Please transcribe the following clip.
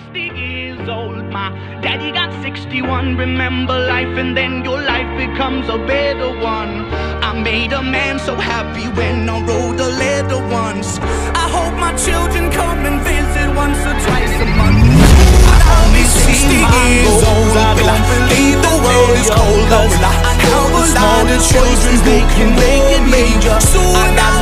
60 years old. My daddy got 61. Remember life and then your life becomes a better one. I made a man so happy when I wrote a letter once. I hope my children come and visit once or twice a month. I'll be 60 years old. Will I believe the world is cold? Will I have a lot of children who can make it major? Soon